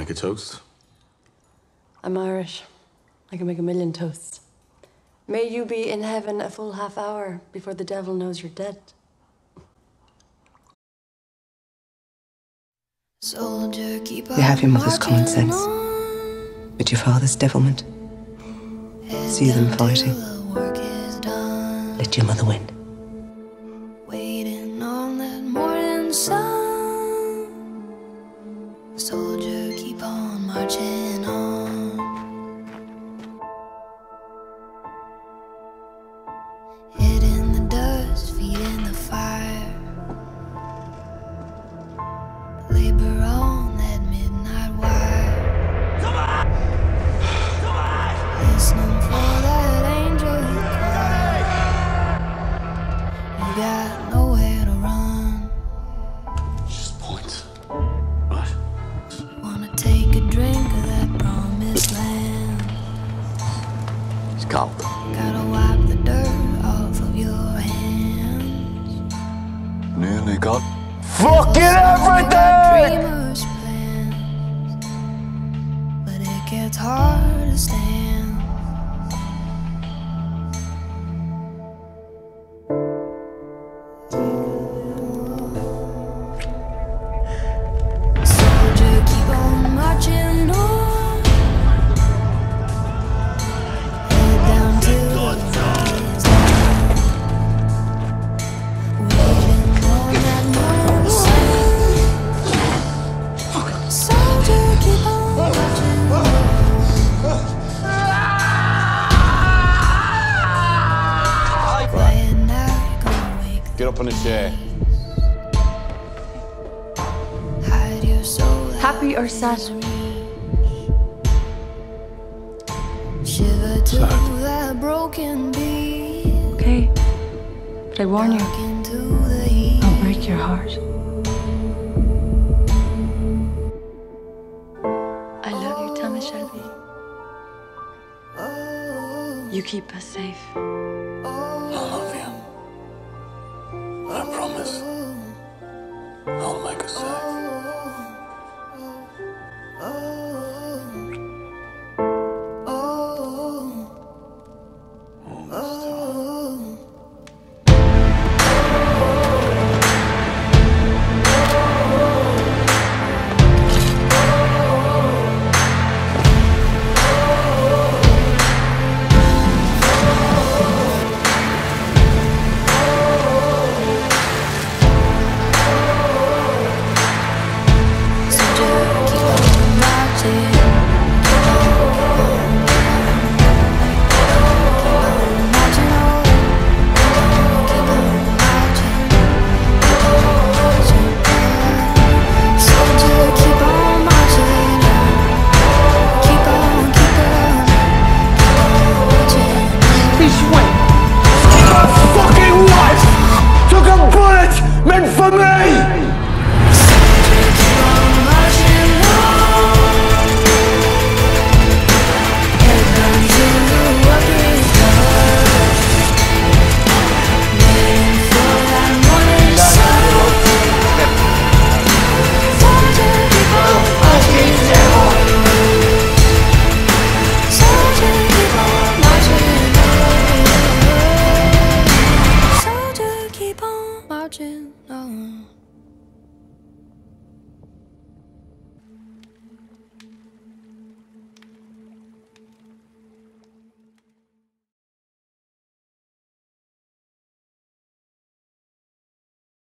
Make a toast? I'm Irish. I can make a million toasts. May you be in heaven a full half hour before the devil knows you're dead. You have your mother's common sense, but your father's devilment. See them fighting. Let your mother win. Waiting on that morning sun, soldier, keep on marching on. Head in the dust, feet in the fire. Labor on that midnight wire. Come on! Come on! Listening for that angel choir. You got nowhere to run. Just point. What? Wanna take a drink of that promised land. It's cold. Gotta wipe the dirt off of your hands. Nearly got fucking everything! Dreamers' plans, but it gets hard to stand. Soldier, keep on marching on. Head down till the rock is done. Waiting on that morning sun. Soldier, keep on marching on. Quiet night, gonna wake the Get up on a chair. hide your soul. Happy or sad? Shiver to Sad. that broken beat. Okay. But I warn you, Walk into the heat. I'll break your heart. I love you, Thomas Shelby. You keep us safe. I love you. I promise. I'll make us safe. Marching on.